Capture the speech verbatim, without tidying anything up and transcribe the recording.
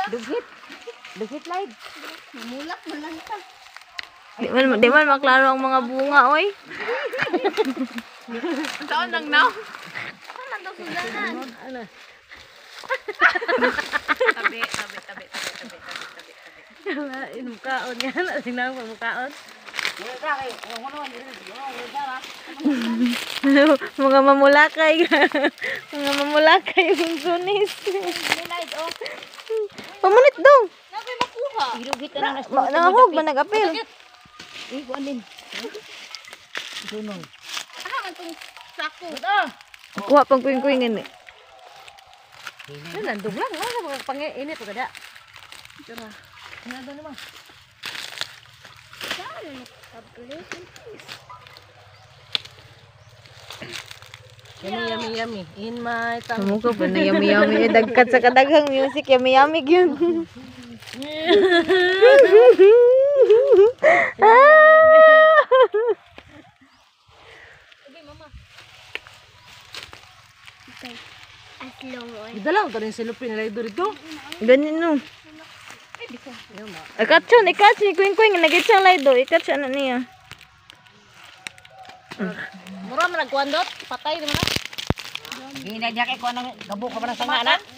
Dugit. Dugit live. Mulak man lang ka. Di man, di man maklaro ang mga bunga, oy. Saan lang now? Saan lang daw sulanan? Ano? Tabi, tabi, tabi, tabi, tabi, tabi, tabi. Inom kaon yan. Tingnan mo kaon. Mga mamulakay. Mga mamulakay yung sunis. Nilid oh. Pamunit daw. Nakoy makuha. Dugit na nang Ma- Nangahog ba nag-apil? Eh, kuan din. Sunong. Ah, man tong sako. Kuha pang kuing-kuingin eh. Ano nandog lang, ano sa panginit pa kada. Tara. Ano ba naman? Saan nagkabulitin? Yummy, yummy, yummy. In my tongue. Kamu ko pa na yami-yami. Dagkat sa kadaghang music. Yami-yami yun. Okay, mama. Okay. Aslong on. Idalang ka rin silupin nila ito rito. Ganyan no. Ikatsun, ikatsun. Kuing-kuing. Nagitsang laido. Ikatsun na niya. Mura man nagkuandot, patay naman na. Hindi na diya kay kuan nang gabo ka pa ng sanga na.